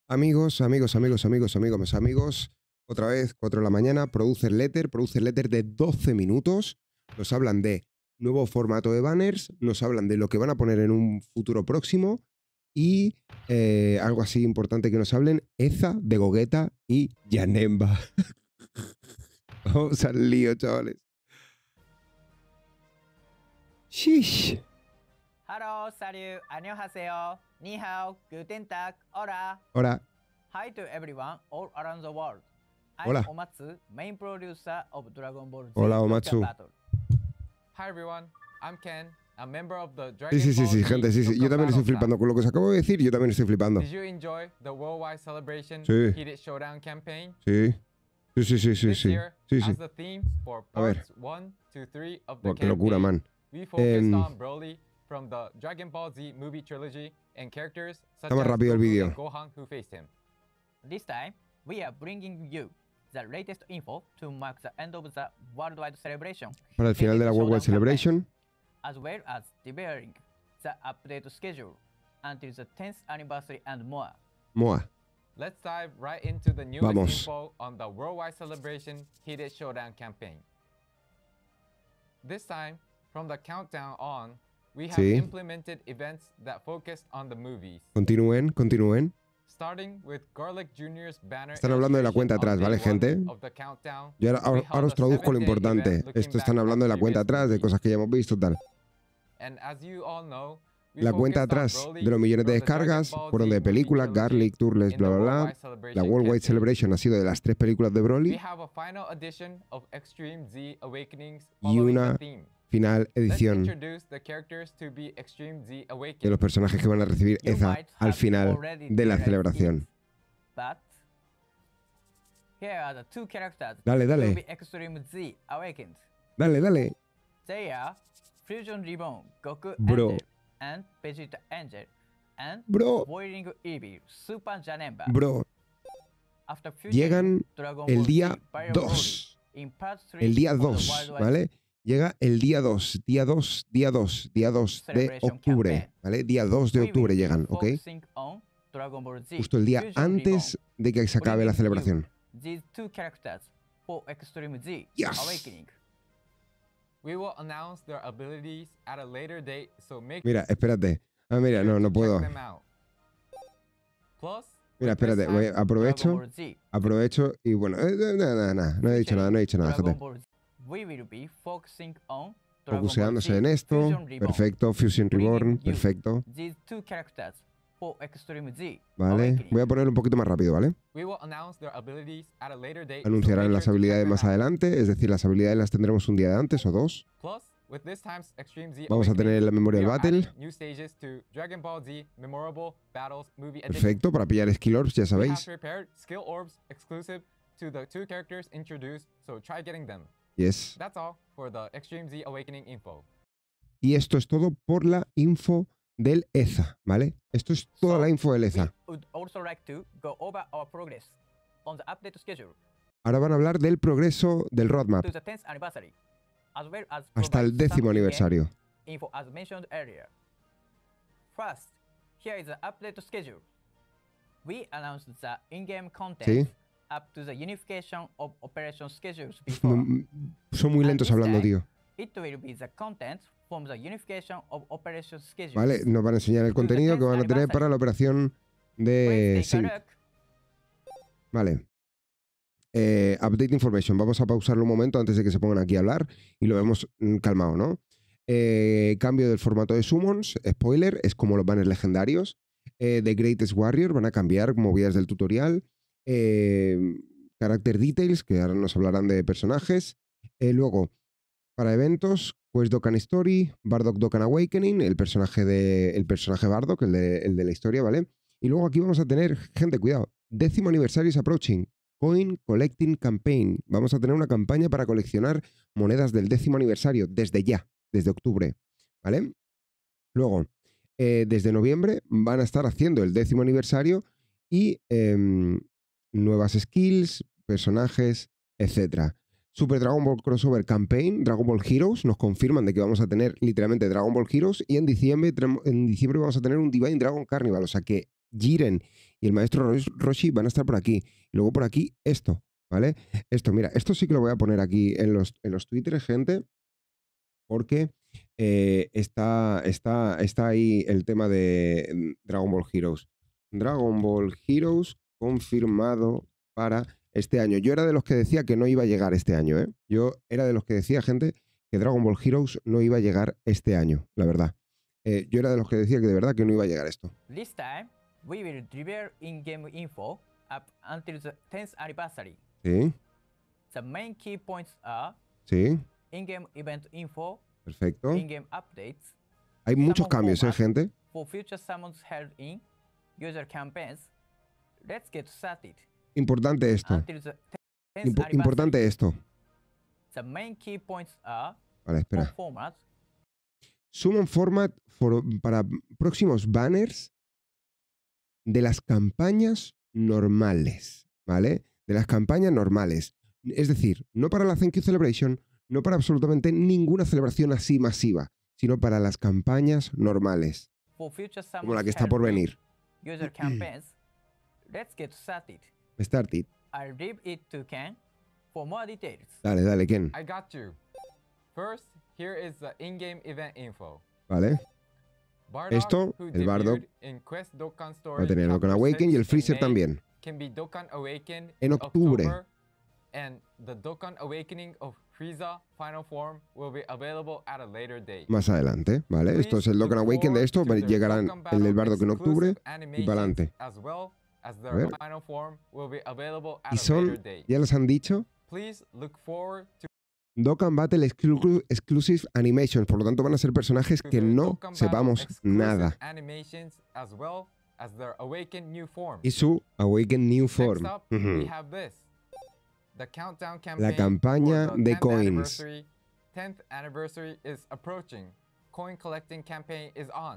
Amigos, mis amigos, otra vez, 4 de la mañana, Producer Letter de 12 minutos. Nos hablan de nuevo formato de banners, nos hablan de lo que van a poner en un futuro próximo y algo así importante que nos hablen, Eza, de Gogeta y Janemba. Vamos al lío, chavales. Shish. Hello, salut, annyeonghaseyo, ni hao, guten tag, hola. Hola. Hi to everyone all around the world. I'm Hola. Omatsu, main producer of Dragon Ball Z Hola, Dokkan Omatsu. Battle. Hi everyone, I'm Ken, a member of the Sí, Dragon sí, sí, Ball sí, Z gente, sí, sí. Yo Dokkan también estoy Battle flipando Staff. con lo que os acabo de decir, yo también estoy flipando. Did you enjoy the worldwide celebration Sí. Heated Showdown campaign? Sí. Sí, sí, sí, sí, This sí. year, Sí, sí. as the theme for A ver. parts 1 to 3 of the Buah, qué locura, campaign, man. we focused Em, on Broly from the Dragon Ball Z movie trilogy and characters such Está más as rápido el Goku vídeo. and Gohan who faced him. This time, we are bringing you the latest info to mark the end of the worldwide celebration, Para el final de la Worldwide Celebration. as well as debuting the update schedule until the 10th anniversary and more. Moa. Let's dive right into the newest Vamos. info on the worldwide celebration Heated Showdown campaign. This time, from the countdown on, we have Sí. implemented events that focused on the movies. Continúen, continúen. Starting with Garlic Jr.'s banner. Están hablando de la cuenta illustration atrás, on ¿vale, day one gente? of the countdown, Y ahora, we ahora held os a traduzco lo 7-day importante. event looking Esto están back hablando de on la cuenta previous atrás, de movies. cosas que ya hemos visto, tal. And as you all know, we La cuenta focused on atrás Broly de los millones de from the Dragon descargas Ball fueron Z de movie películas, trilogy Garlic, Turles, in bla, the bla, bla. Worldwide La Celebration Worldwide campaign. Celebration ha sido de las 3 películas de We Broly have a final edition of Extreme Z Awakenings y following una the theme. final Let's edición introduce the characters to be Extreme Z de los Awakened. personajes que van a recibir You Eza might al have final already de la realized celebración. it, but here are the two characters Dale, dale. to be Extreme Z Awakened. Dale, dale. They are Fusion Reborn Goku Bro. Angel and Vegeta Angel and Bro, Boiling Evil Super Janemba. bro. After fusioning Llegan Dragon el Ball día Z Bio 2. Broly in part 3 El día of the 2, worldwide ¿vale? Llega el día 2 de Celebration octubre, campaign. ¿vale? Día 2 de We will octubre be llegan, ¿ok? focusing on Dragon Ball Z Justo el día Fusion antes de que se acabe la Bringing celebración. you these two characters for Extreme Z Yes. Awakening. We will announce their abilities at a later date, so make Mira, espérate. Ah, mira, sure no, to no check puedo. them out. Plus, Mira, with this espérate, time, Dragon aprovecho, Ball Z aprovecho y bueno, nada, no he dicho nada, Dragon gente. Ball Z. We will be focusing on Dragon Ball Focuseándose Z en esto, Fusion Reborn. perfecto, Fusion Reborn, Bringing you perfecto, These two characters for Extreme Z ¿vale? Awakening. Voy a ponerlo un poquito más rápido, ¿vale? we will announce their abilities at a later date. so Anunciarán make las sure to check habilidades them más out. adelante, es decir, las habilidades las tendremos un día de antes o 2. Plus, with this time's Extreme Z Vamos a Awakening, tener la memoria we del are battle. adding new stages to Dragon Ball Z Memorable Battles Movie Edition. Perfecto, para pillar Skill Orbs, ya We have sabéis. prepared skill orbs exclusive to the two characters introduced, so try getting them. Yes. That's all for the Extreme Z Awakening info. Y esto es todo por la info del EZA, ¿vale? Esto es toda la info del We EZA. would also like to go over our progress on the update schedule Ahora van a hablar del progreso del roadmap to the 10th anniversary, as well as hasta el provide some 10º in-game aniversario. info as mentioned earlier. First, here is the update schedule. We announced the in-game content Sí. up to the unification of operation schedules before. Son muy lentos hablando, tío. It will be the content from the unification of operation schedules. ¿Vale? Nos van a enseñar el contenido que van a tener para la operación de Please take a Sync. look. Vale. Update information. Vamos a pausarlo un momento antes de que se pongan aquí a hablar y lo vemos calmado, ¿no? Cambio del formato de summons. Spoiler, es como los banners legendarios. The Greatest Warrior van a cambiar movidas del tutorial. Character Details, que ahora nos hablarán de personajes. Luego, para eventos, Quest Dokkan Story, Bardock Dokkan Awakening, el personaje Bardock, el de la historia, ¿vale? Y luego aquí vamos a tener, gente, cuidado, 10º aniversario is approaching. Coin Collecting Campaign. Vamos a tener una campaña para coleccionar monedas del 10º aniversario desde ya, desde octubre, ¿vale? Luego, desde noviembre van a estar haciendo el 10º aniversario y nuevas skills, personajes, etc. Super Dragon Ball Crossover Campaign, Dragon Ball Heroes, nos confirman de que vamos a tener literalmente Dragon Ball Heroes y en diciembre vamos a tener un Divine Dragon Carnival, o sea que Jiren y el maestro Roshi van a estar por aquí. Y luego por aquí esto, ¿vale? Esto, mira, esto sí que lo voy a poner aquí en los Twitter, gente, porque está ahí el tema de Dragon Ball Heroes. Dragon Ball Heroes confirmado para este año. Yo era de los que decía que no iba a llegar este año, ¿eh? Yo era de los que decía, gente, que Dragon Ball Heroes no iba a llegar este año, la verdad. Yo era de los que decía que de verdad que no iba a llegar esto. This time, we will reveal in-game info up until the 10th anniversary. Sí, The main key points are sí, in-game event info, perfecto. in-game updates, Hay muchos summon cambios, format gente. for future summons held in user campaigns. Let's get started. Importante esto. Until the 10th anniversary. Importante esto. The main key points are Vale, espera. format, Summon format para próximos banners de las campañas normales, ¿vale? De las campañas normales. Es decir, no para la Thank You Celebration, no para absolutamente ninguna celebración así masiva, sino para las campañas normales, for future como summons la que está held por in venir. user campaigns. Let's get started. Started. I'll leave it to Ken for more details. Dale, dale, Ken. I got you. First, here is the in-game event info. Vale. Bardock, Esto, who el Bardock, debuted in Quest Dokkan va Story a tener Dokkan Chapter Awaken y el 6 in Freezer May, también. can be Dokkan Awakened En in octubre. October, and the Dokkan Awakening of Frieza Final Form will be available at a later date. Más adelante, ¿vale? Esto es el Dokkan Awaken de esto, llegarán el del Bardock en octubre y para adelante. As well as their A ver. final form will be available at Y a son, later date. ya les han dicho, Please look forward to Dokkan Battle Exclusive Animations, por lo tanto van a ser personajes que their no Dokkan Battle sepamos exclusive nada. animations as well as their awakened new form. Y su Awaken New Form. Next up, Ujú. we have this. The countdown campaign campaña for the de 10th coins. anniversary. 10th anniversary is approaching. Coin collecting campaign is on.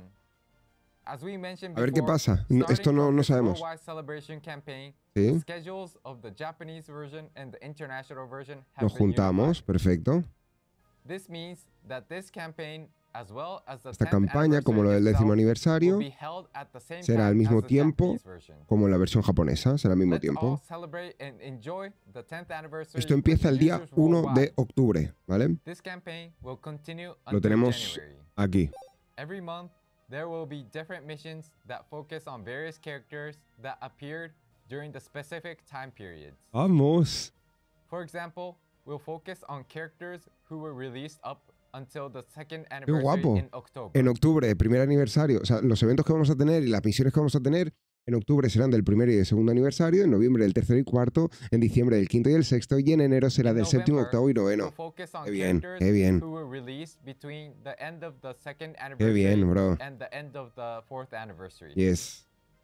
As we mentioned A ver qué before, pasa. No, starting esto no, from no this sabemos. worldwide celebration campaign, ¿Sí? the schedules of the Japanese version and the international version have Nos been juntamos, unified. perfecto. This means that this campaign, as well as the Esta 10th campaña, como lo del anniversary 10º itself, aniversario, will be held at the same será al time mismo as the tiempo Japanese version. como en la versión japonesa, será al mismo Let's tiempo. all celebrate and enjoy the 10th anniversary Esto with empieza el día users 1 de worldwide. octubre, ¿vale? This campaign will continue Lo until tenemos January. aquí. Every month, there will be different missions that focus on various characters that appeared during the specific time periods. ¡Vamos! For example, we'll focus on characters who were released up until the second anniversary guapo! in October. En octubre, primer aniversario. O sea, los eventos que vamos a tener y las misiones que vamos a tener en octubre serán del primer y del segundo aniversario, en noviembre del tercero y cuarto, en diciembre del quinto y el sexto, y en enero será In del séptimo, November, octavo y we'll noveno. focus on Qué bien, characters qué bien. who were released between the end of the second Qué anniversary bien, bro. and the end of the fourth anniversary. Yes.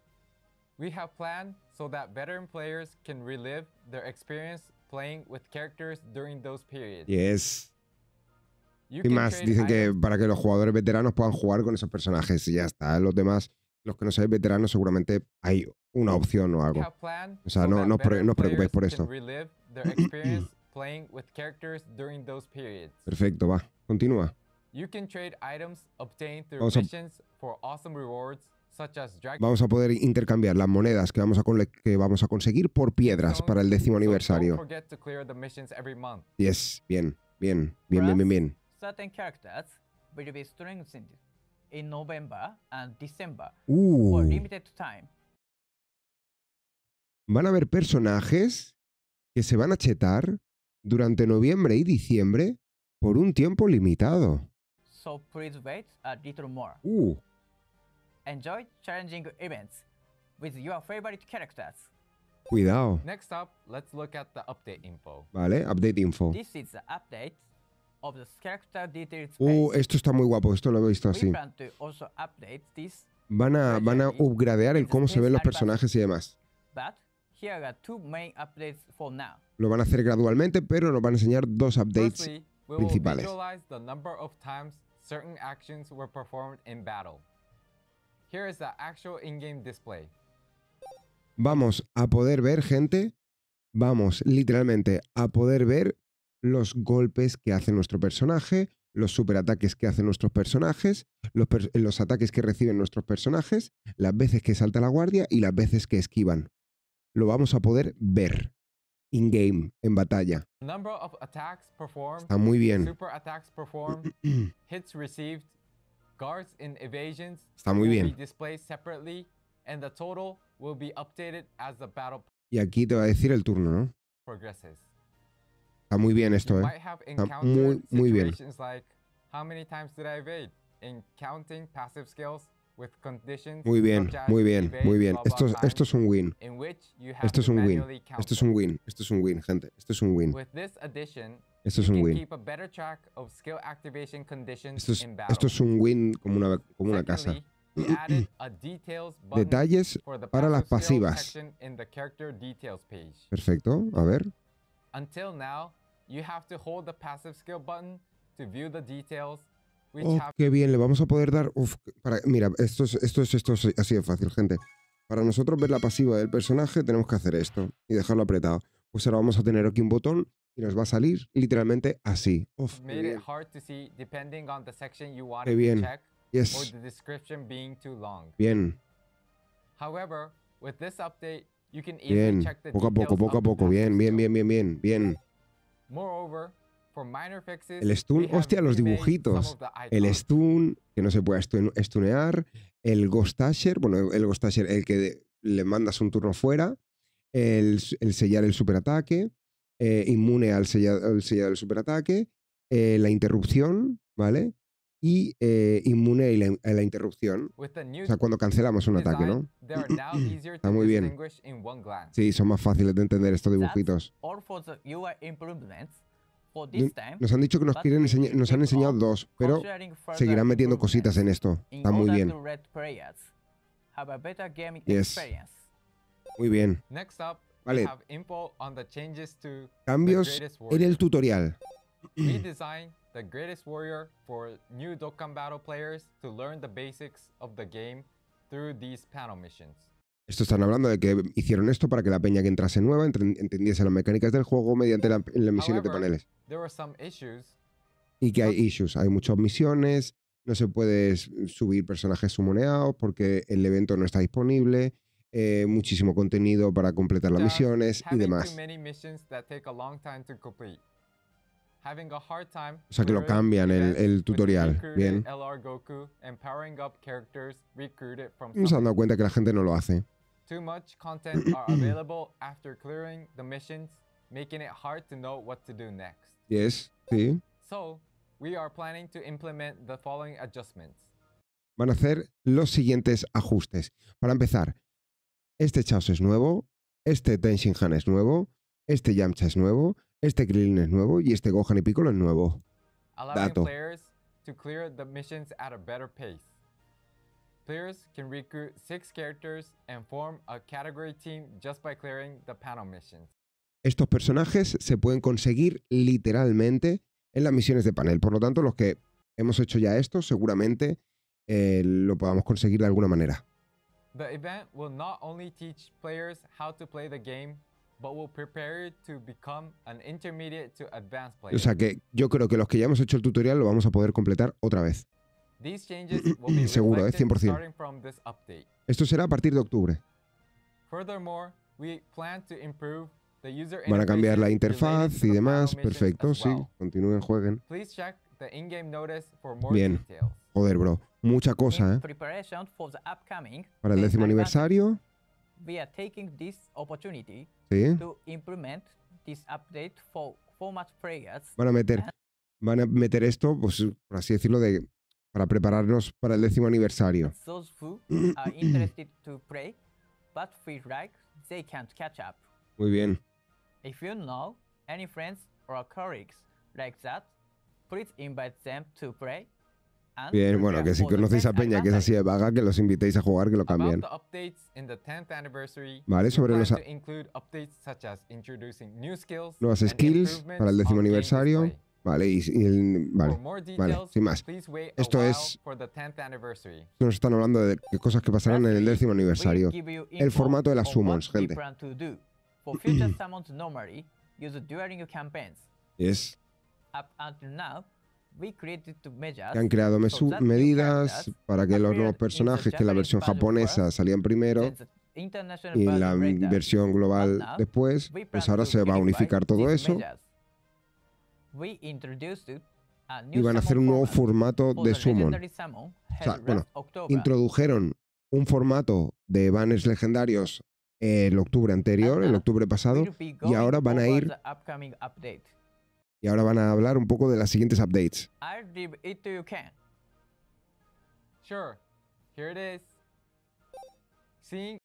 We have planned so that veteran players can relive their experience playing with characters during those periods. Yes. You Y can más, trade dicen que items para que los jugadores veteranos puedan jugar con esos personajes y ya está. Los demás, los que no seáis veteranos, seguramente hay una opción o we algo. have planned O sea, so no- that no os pre- veteran no os preocupéis por players eso. can relive their experience playing with characters during those periods. Perfecto, va. Continúa. You can trade items obtained through Vamos a- missions for awesome rewards such as Dragon Vamos a poder intercambiar las monedas que vamos a conseguir por piedras para el 10º So don't aniversario. forget to clear the missions every month. Yes, bien, bien, bien, bien, bien, bien. Certain characters will be strengthened in November and December Uh. for limited time. Van a haber personajes que se van a chetar durante noviembre y diciembre por un tiempo limitado. So please wait a little more. Enjoy challenging events with your favorite characters. Cuidado. Next up, let's look at the update info. Vale, update info. This is the update of the character details page. Esto está muy guapo, esto lo he visto We así. plan to also update this, Van a upgradear el cómo se ven los personajes y demás. but here are two main updates for now. Lo van a hacer gradualmente, pero nos van a enseñar dos updates. Firstly, we will principales. visualize the number of times certain actions were performed in battle. Here is the actual in-game display. Vamos a poder ver, gente, vamos literalmente a poder ver los golpes que hace nuestro personaje, los superataques que hacen nuestros personajes, los ataques que reciben nuestros personajes, las veces que salta la guardia y las veces que esquivan. Lo vamos a poder ver in-game, en batalla. Number of attacks performed, Está muy bien. super attacks performed, hits received, guards in evasions Está muy will be bien. displayed separately, and the total will be updated as the battle Y aquí te va a decir el turno, ¿no? progresses. Está muy bien esto, You ¿eh? might have Está encountered muy bien. situations like, how many times did I evade? In counting passive skills with conditions Muy bien, such as muy bien, evade muy bien. blah, blah time, Esto es un win. in which you have Esto es to un win. manually count Esto es them. un win. Esto es un win, gente. Esto es un win. With this addition, Esto es you un can win. keep a better track of skill activation conditions in battle. Esto es un win como una casa. Secondly, we added a details button Detalles for the para las passive skill pasivas. section in the character details page. Perfecto. A ver. Until now, you have to hold the passive skill button to view the details, which Oh, have qué bien. Le vamos a poder dar... mira, esto es así de fácil, gente. Para nosotros ver la pasiva del personaje tenemos que hacer esto y dejarlo apretado. Pues ahora vamos a tener aquí un botón y nos va a salir literalmente así. Uf, qué made bien. it hard to see depending on the section you Qué wanted to bien. check or Yes. the description being too long. Bien. However, with this update, you can easily Bien. check the Poco a details poco, poco a of the poco. Bien, passive bien, skill. bien, bien, bien, bien. Moreover, for minor fixes, El stun, we have hostia, los remade dibujitos. some of the El icons. stun, que no se puede stunear. El Ghost Asher, bueno, el Ghost Asher, el que le mandas un turno fuera. El sellar el superataque. Inmune al sellar el superataque. La interrupción, ¿vale? Y inmune a la interrupción. With the new O sea, cuando cancelamos un ataque, design, ¿no? they are now easier Está to muy bien. distinguish in one glance. Sí, son más fáciles de entender estos That's dibujitos. all for the UI improvements. For this time, Nos han dicho que nos han enseñado dos, pero considering further seguirán metiendo cositas en esto. in Está muy order bien. to let players have a better gaming Yes. experience. Muy bien. Next up, Vale. we have info on the changes to Cambios the Greatest en Warrior. el tutorial. We designed the Greatest Warrior for new Dokkan Battle players to learn the basics of the game through these panel missions. Esto están hablando de que hicieron esto para que la peña que entrase nueva entendiese las mecánicas del juego mediante las misiones de However, paneles. there were some issues. Y que hay issues, hay muchas misiones, no se puede subir personajes sumoneados porque el evento no está disponible, muchísimo contenido para completar las such as misiones y having demás. too many missions that take a long time to complete. Having a hard time O sea que lo clearing cambian events el with tutorial. recruited Bien. LR Goku and powering up characters recruited from Nos han some. dado cuenta que la gente no lo hace. Too much content are available after clearing the missions, making it hard to know what to do next. Yes, sí. So, we are planning to implement the following adjustments. Van a hacer los siguientes ajustes. Para empezar, este Chaos es nuevo, este Tenshinhan es nuevo, este Yamcha es nuevo, este Krillin es nuevo y este Gohan y Piccolo es nuevo. Allowing Dato. players to clear the missions at a better pace. Players can recruit 6 characters and form a category team just by clearing the panel missions. Estos personajes se pueden conseguir literalmente en las misiones de panel. Por lo tanto, los que hemos hecho ya esto, seguramente lo podamos conseguir de alguna manera. The event will not only teach players how to play the game, but will prepare you to become an intermediate to advanced player. O sea que yo creo que los que ya hemos hecho el tutorial lo vamos a poder completar otra vez. These changes will be Seguro, reflected 100%. starting from this update. Esto será a partir de octubre. Furthermore, we plan to improve the user Van a cambiar la interfaces related interfaz to y the demás. panel missions Perfecto, as sí. well. Continúen, jueguen. Please check the in-game notice for more Bien. details. Joder, bro. Mucha cosa, In ¿eh? preparation for the upcoming Para el 10º aniversario. we are taking this opportunity Sí. to implement this update for format players. Van a meter esto, pues, por así decirlo, para prepararnos para el 10º aniversario. Those who are interested to play but feel like they can't catch up. Muy bien. If you know any friends or colleagues like that, please invite them to play. And Bien, bueno, prepare que si for the conocéis a 10th Peña que es así de vaga, que los invitéis a jugar, que lo About cambien. the updates in the 10th anniversary, Vale, we sobre plan los to include updates such as introducing new skills nuevas and skills improvements para el 10º on game aniversario. display. Vale, For vale, more vale, details, sin más. please wait Esto a while es- for the 10th anniversary. Nos están hablando de cosas que pasarán en el 10º aniversario. We'll give you El info formato de las on summons, what we gente. plan to do. For future summons normally use during campaigns. Es Up until now, que han creado medidas para que los nuevos personajes, que en la versión japonesa salían primero y en la versión global después, pues ahora se va a unificar todo eso y van a hacer un nuevo formato de Summon. O sea, bueno, introdujeron un formato de banners legendarios el octubre anterior, el octubre pasado, y ahora van a ir y ahora van a hablar un poco de las siguientes updates. Sure, here it is. Seeing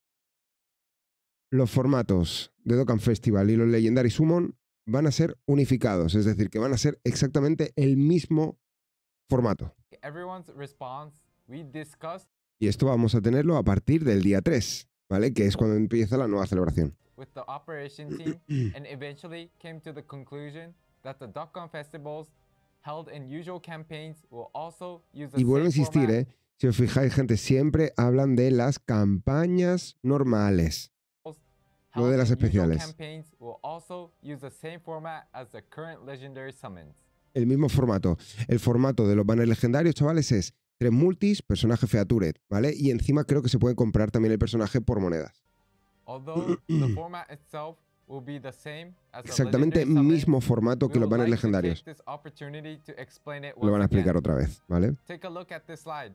Los formatos de Dokkan Festival y los Legendary Summon van a ser unificados, es decir, que van a ser exactamente el mismo formato. everyone's response, we discussed Y esto vamos a tenerlo a partir del día 3, ¿vale? Que es cuando empieza la nueva celebración. with the operation team and eventually came to the conclusion that the Dokkan festivals held in usual campaigns will also use the Y vuelvo a same insistir, format Si os fijáis, gente, siempre hablan de las campañas normales, no de held las in usual especiales. campaigns will also use the same format as the current legendary summons. El mismo formato. El formato de los banners legendarios, chavales, es 3 multis, personaje featured, ¿vale? Y encima creo que se puede comprar también el personaje por monedas. Although the format itself will be the same as the Exactamente legendary summons, mismo formato we que los would banners like to take legendarios. this opportunity to explain it Lo van a once explicar again. otra vez, ¿vale? Take a look at this slide.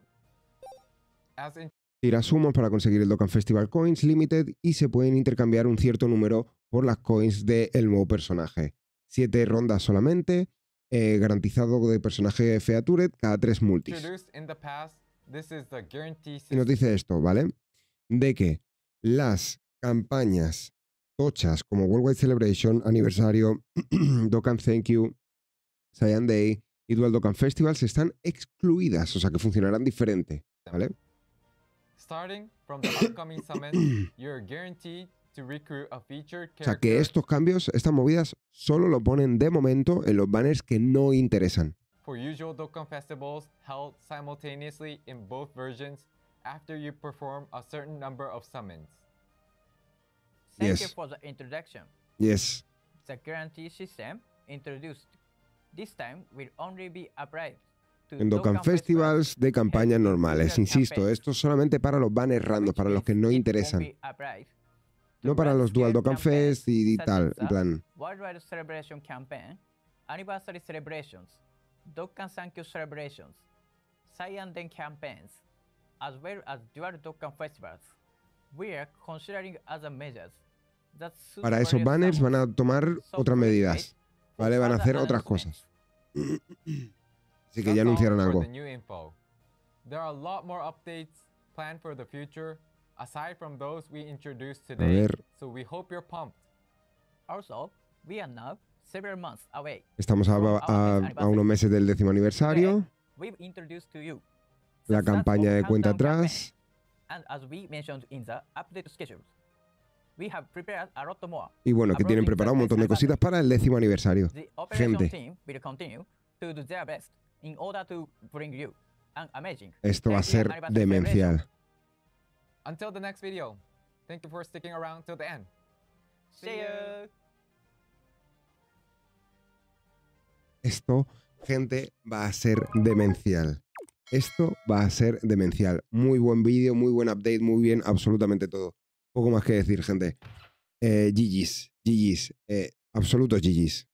As in Tira sumos para conseguir el Dokkan Festival Coins Limited y se pueden intercambiar un cierto número por las coins del nuevo personaje. 7 rondas solamente, garantizado de personaje featured cada 3 multis. introduced in the past, this is the guarantee Y nos system. dice esto, ¿vale? De que las campañas tochas como Worldwide Celebration, Aniversario, Dokkan Thank You, Saiyan Day y Dual Dokkan Festivals están excluidas, o sea que funcionarán diferente, ¿vale? Starting from the upcoming summon, you're guaranteed to recruit a featured O sea character que estos cambios, estas movidas, solo lo ponen de momento en los banners que no interesan. for usual Dokkan festivals held simultaneously in both versions after you perform a certain number of summons. Thank you Yes. for the introduction. Yes. The guarantee system introduced this time will only be applied to En Dokkan Festivals de campañas normales. Insisto, esto es solamente para los banners random, para los que no interesan. No para los Dual Dokkan Fest y tal, en plan. Worldwide Celebration Campaign, Anniversary Celebrations, Dokkan Thank You Celebrations, Saiyan Den Campaigns, as well as Dual Dokkan Festivals. We are considering other measures that suit Para esos various banners van a summons. tomar So otras please medidas, wait for ¿vale? Van a further hacer otras announcements. cosas. Así que That's ya all anunciaron for algo. the new info. There are a lot more updates planned for the future, aside from those we introduced today, ver. so we hope you're pumped. Also, we are now several months away. Estamos a unos meses del 10º aniversario. We've introduced to you La the start campaña of de cuenta Countdown campaign. atrás. And as we mentioned in the update schedule, we have prepared a lot more. Y bueno, que tienen preparado un montón de cositas para el 10º aniversario. The operation Gente. team will continue to do their best in order to bring you an amazing Esto va a 30th ser anniversary demencial. Until the next video, thank you for sticking around till the end. celebration. See you. Esto, gente, va a ser demencial. Esto va a ser demencial. Muy buen vídeo, muy buen update, muy bien, absolutamente todo. Poco más que decir, gente. GG's, GG's, absolutos GG's.